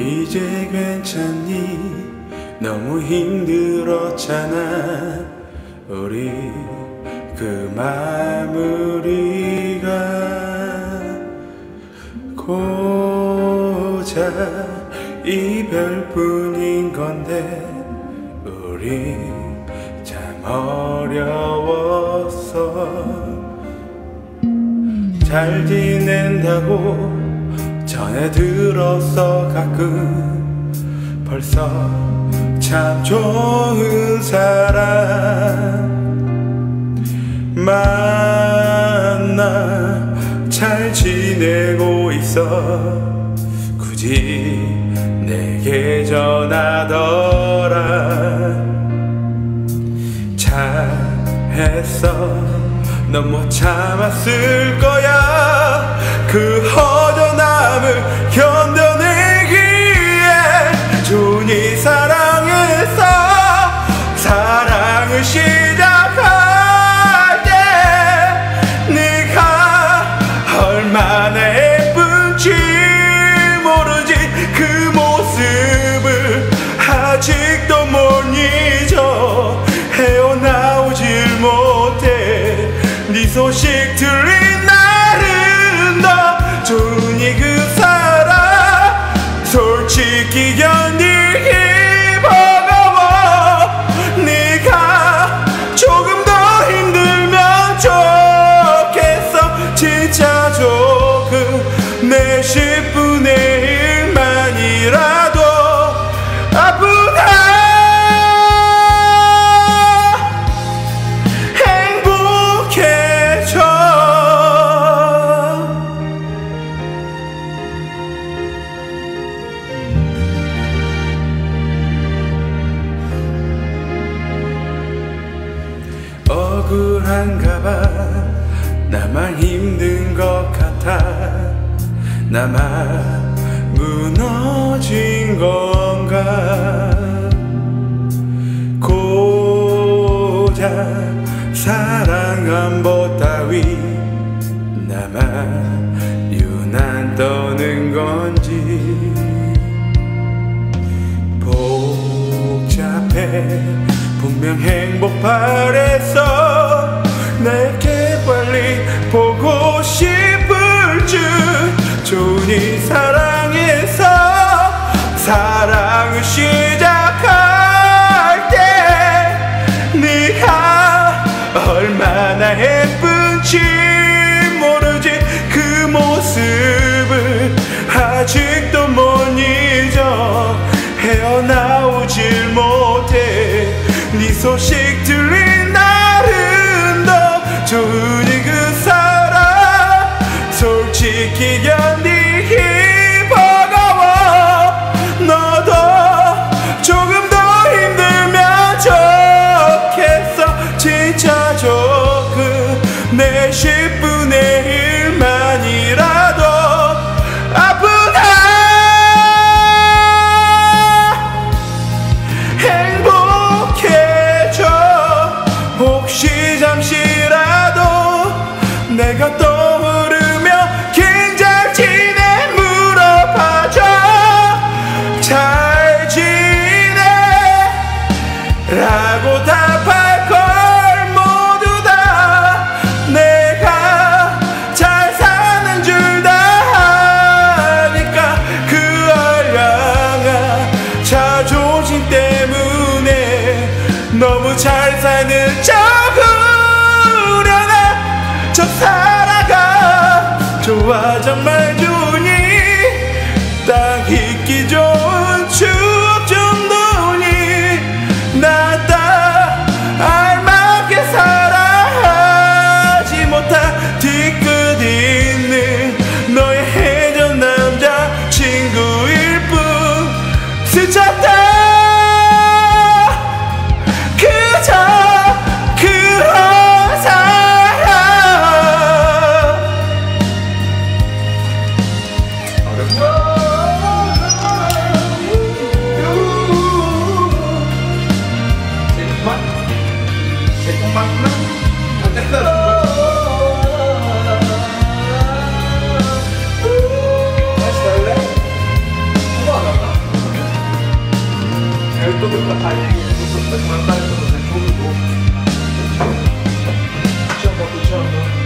이제 괜찮니? 너무 힘들었잖아. 우리 그 마무리가 고작 이별뿐인 건데 우리 참 어려웠어. 잘 지낸다고 전해 들었어. 가끔 벌써 참 좋은 사람 만나 잘 지내고 있어. 굳이 내게 전하더라. 잘했어. 넌 못 참았을 거야. 그 허전함을 견뎌내기에 준이 사랑해서 사랑을 시작할 때 네가 얼마나 예쁜지 모르지. 그 모습을 아직도 못 잊어. 헤어나오질 못해. 네 소식 들린 날은 너 준이 그 사람 솔직히 견디기 버거워. 네가 조금 더 힘들면 좋겠어. 진짜 조금 내 10분의 1만이라도 아프다. 억울한가봐. 나만 힘든 것 같아. 나만 무너진 건가. 고작 사랑 안 보 따위 나만 유난 떠는 건지. 복잡해. 분명 행복 바랬어. 내게 빨리 보고 싶을 줄. 준이 사랑해서 사랑을 시작할 때 네가 얼마나 예쁜지 모르지. 그 모습을 아직도 못 잊어. 헤어나오질 못해. 네 소식 들린 날은 너 준이 그 사람 솔직히 견디기 버거워. 너도 조금 더 힘들면 좋겠어. 진짜 조금 내 10분의 1만이라도 아프다. 혹시 잠시라도 내가 떠오르며 괜찮지네 물어봐줘. 잘 지내 라고 답할 걸 모두 다 내가 잘 사는 줄 다 아니까. 그 얼량한 자존심 때문에 너무 잘 사는 척 우려나 척 살아가. 좋아 정말 준이 딱 잊기 좋은 추억 정도니. 나 딱 알맞게 사랑하지 못한 뒤끝 있는 너의 해전 남자 친구일 뿐. 스쳤다. detto che la taglia questo per mandare cosa del giorno dopo. C'è un po'